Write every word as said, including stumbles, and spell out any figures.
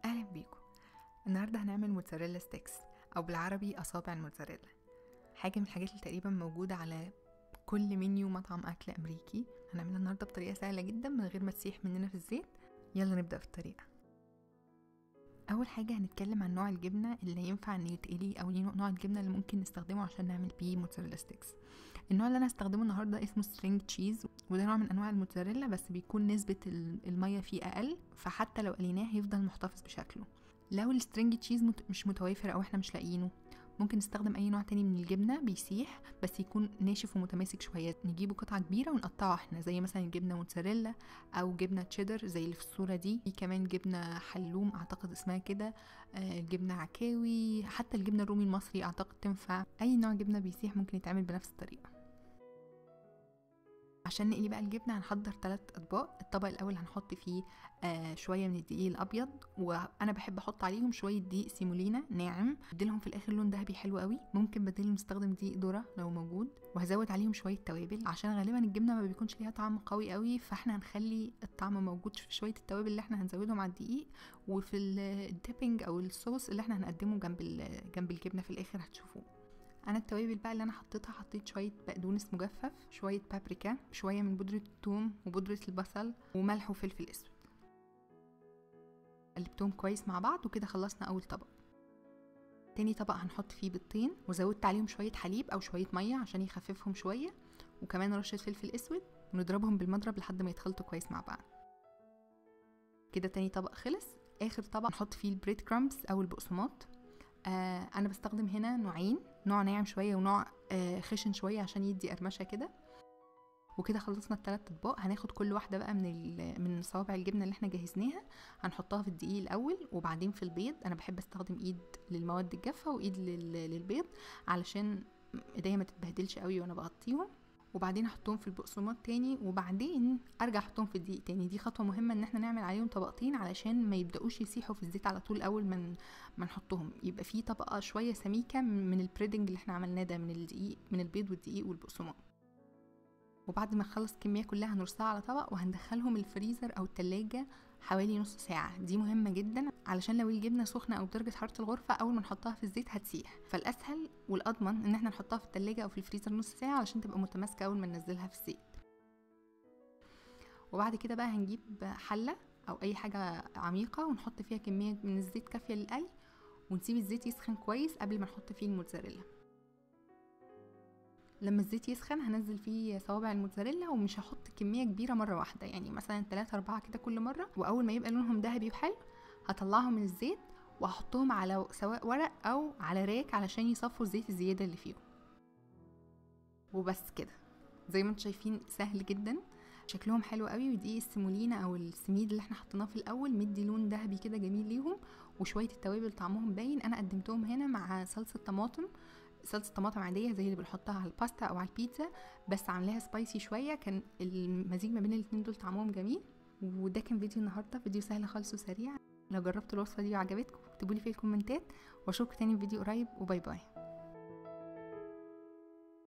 اهلا بيكم. النهارده هنعمل موتزاريلا ستيكس او بالعربي اصابع الموتزاريلا، حاجه من الحاجات اللي تقريبا موجوده على كل منيو مطعم اكل امريكي. هنعملها النهارده بطريقه سهله جدا من غير ما تسيح مننا في الزيت. يلا نبدا في الطريقه. اول حاجه هنتكلم عن نوع الجبنه اللي ينفع ان يتقلي او نوع الجبنه اللي ممكن نستخدمه عشان نعمل بيه موتزاريلا ستيكس. النوع اللي انا هستخدمه النهارده اسمه سترينج تشيز، وده نوع من انواع الموتزاريلا بس بيكون نسبه الميه فيه اقل، فحتى لو قليناه هيفضل محتفظ بشكله. لو السترينج تشيز مش متوافر او احنا مش لاقيينه، ممكن نستخدم اي نوع تاني من الجبنه بيسيح بس يكون ناشف ومتماسك شويه. نجيبه قطعه كبيره ونقطعه احنا، زي مثلا الجبنه موتزاريلا او جبنه تشيدر زي اللي في الصوره دي. في كمان جبنه حلوم اعتقد اسمها كده، آه جبنه عكاوي، حتى الجبنه الرومي المصري اعتقد تنفع. اي نوع جبنه بيسيح ممكن يتعمل بنفس الطريقه. عشان نقلي بقى الجبنه هنحضر ثلاث اطباق. الطبق الاول هنحط فيه آه شويه من الدقيق الابيض، وانا بحب احط عليهم شويه دقيق سيمولينا ناعم، اديلهم في الاخر لون ذهبي حلو قوي. ممكن بديلهم نستخدم دقيق ذره لو موجود. وهزود عليهم شويه توابل عشان غالبا الجبنه ما بيكونش ليها طعم قوي قوي، فاحنا هنخلي الطعم موجود في شويه التوابل اللي احنا هنزودهم على الدقيق وفي الديبنج او الصوص اللي احنا هنقدمه جنب جنب الجبنه في الاخر هتشوفوه. انا التوابل بقى اللي انا حطيتها، حطيت شويه بقدونس مجفف، شويه بابريكا، شويه من بودره الثوم وبودره البصل، وملح وفلفل اسود. قلبتهم كويس مع بعض وكده خلصنا اول طبق. تاني طبق هنحط فيه بيضتين وزودت عليهم شويه حليب او شويه ميه عشان يخففهم شويه، وكمان رشه فلفل اسود، ونضربهم بالمضرب لحد ما يتخلطوا كويس مع بعض. كده تاني طبق خلص. اخر طبق نحط فيه البريد كرامبس او البقسماط. آه انا بستخدم هنا نوعين، نوع ناعم شويه ونوع آه خشن شويه عشان يدي قرمشه كده. وكده خلصنا الثلاث اطباق. هناخد كل واحده بقى من من صوابع الجبنه اللي احنا جهزناها، هنحطها في الدقيق الاول وبعدين في البيض. انا بحب استخدم ايد للمواد الجافه وايد للبيض علشان ايديا ما تتبهدلش قوي وانا بغطيهم، وبعدين احطهم في البقسماط تاني، وبعدين ارجع احطهم في الدقيق تاني. دي خطوه مهمه ان احنا نعمل عليهم طبقتين علشان ما يبداوش يسيحوا في الزيت على طول اول ما ما نحطهم، يبقى في طبقه شويه سميكه من البريدنج اللي احنا عملناه ده من الدقيق، من البيض والدقيق والبقسماط. وبعد ما نخلص الكميه كلها هنرصها على طبق وهندخلهم الفريزر او التلاجة حوالي نص ساعه. دي مهمه جدا علشان لو الجبنه سخنه او بدرجه حراره الغرفه اول ما نحطها في الزيت هتسيح، فالاسهل والاضمن ان احنا نحطها في التلاجة او في الفريزر نص ساعه علشان تبقى متماسكه اول ما ننزلها في الزيت. وبعد كده بقى هنجيب حله او اي حاجه عميقه ونحط فيها كميه من الزيت كافيه للقلي، ونسيب الزيت يسخن كويس قبل ما نحط فيه الموتزاريلا. لما الزيت يسخن هنزل فيه صوابع الموتزاريلا، ومش هحط كميه كبيره مره واحده، يعني مثلا ثلاثة أربعة كده كل مره. واول ما يبقى لونهم ذهبي وحلو هطلعهم من الزيت وهحطهم على سواء ورق او على راك علشان يصفوا الزيت الزياده اللي فيهم. وبس كده، زي ما انتم شايفين سهل جدا، شكلهم حلو قوي. ودي السيمولينا او السميد اللي احنا حطيناه في الاول مدي لون ذهبي كده جميل ليهم، وشويه التوابل طعمهم باين. انا قدمتهم هنا مع صلصه طماطم، صلصه طماطم عاديه زي اللي بنحطها على الباستا او على البيتزا، بس عاملاها سبايسي شويه. كان المزيج ما بين الاثنين دول طعمهم جميل. وده كان فيديو النهارده، فيديو سهل خالص وسريع. لو جربتوا الوصفه دي وعجبتكم اكتبوا لي في الكومنتات، واشوفكم تاني في فيديو قريب، وباي باي.